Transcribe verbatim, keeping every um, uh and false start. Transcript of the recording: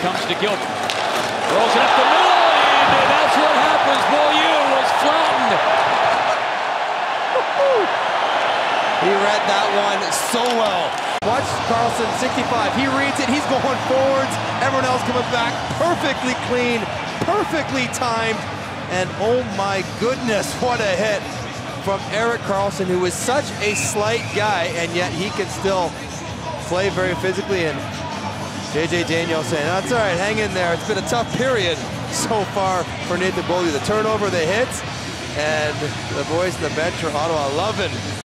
comes to Gilbert. Rolls it up the middle, and that's what happens. Beaulieu was flattened. He read that one so well. Watch Karlsson, sixty-five. He reads it. He's going forwards. Everyone else coming back. Perfectly clean, perfectly timed. And oh my goodness, what a hit from Erik Karlsson, who is such a slight guy, and yet he can still play very physically. And J J Daniel saying, that's all right, hang in there. It's been a tough period so far for Nathan Beaulieu. The turnover, the hits, and the boys in the bench for Ottawa loving